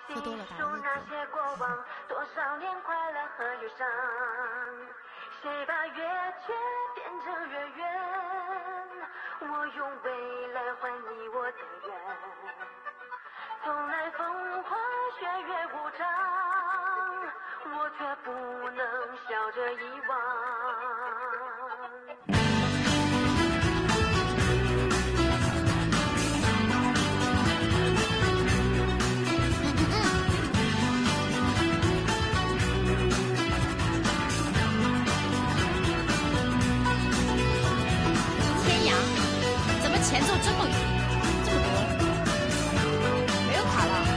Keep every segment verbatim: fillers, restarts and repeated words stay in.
喝多了打了胃口。 多少年快乐和忧伤，谁把月缺变成月圆？我用未来换你我的缘。从来风花雪月无常，我却不能笑着遗忘。 前奏这么这么多，没有卡了。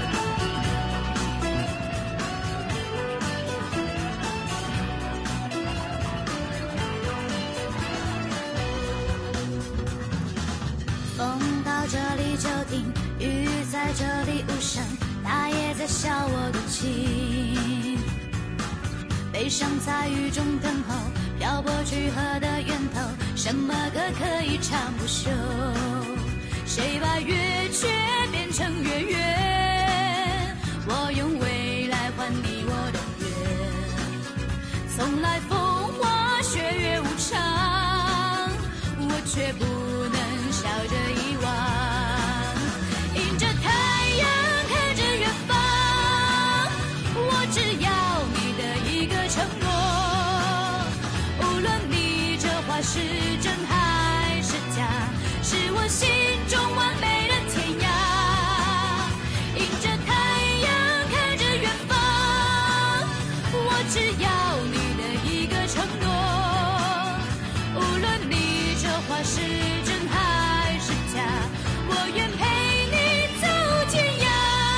风到这里就停，雨在这里无声，它也在笑我的情。悲伤在雨中等候，漂泊去河的源头，什么歌可以唱不休？谁把月缺变成月圆？我用未来换你我的缘。从来风花雪月无常，我却不能笑着遗忘。迎着太阳，看着远方，我只要你的一个承诺。无论你这话是真还是假，是我心中完美的天涯。迎着太阳，看着远方，我只要你的一个承诺。无论你这话是真还是假，我愿陪你走天涯。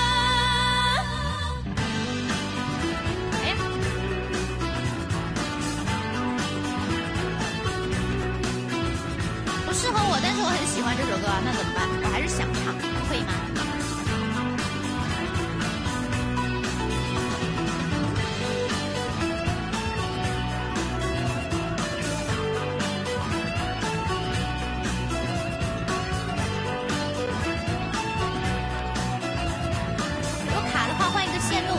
哎呀， 不适合我，但是我很喜欢这首歌，那怎么办？我还是想唱，可以吗？如果卡的话，换一个线路。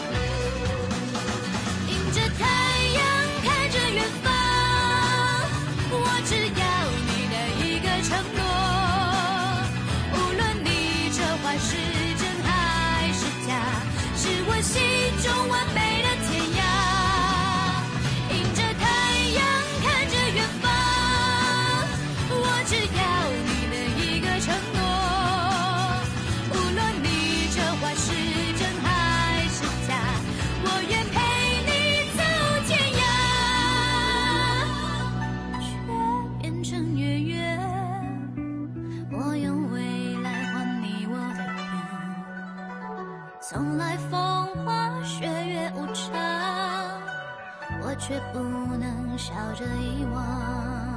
迎着太阳，看着远方，我只要你的一个承诺。无论你这话是真还是假，是我心中完美的天涯。迎着太阳，看着远方，我只要你的一个承诺。无论你这话是真还是假，我愿陪你走天涯。却变成月圆，我用未来换你我的缘。从来风花雪月无常，我却不能笑着遗忘。